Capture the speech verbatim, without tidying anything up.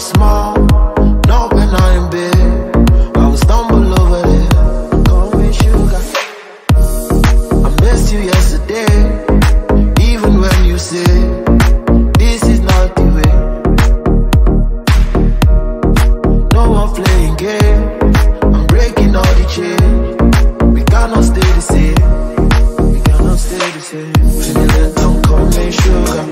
small, not when I'm big. I will stumble over there. Call me sugar. I missed you yesterday, even when you say this is not the way. No one playing game, I'm breaking all the chains. We cannot stay the same, we cannot stay the same. Feeling don't call me sugar.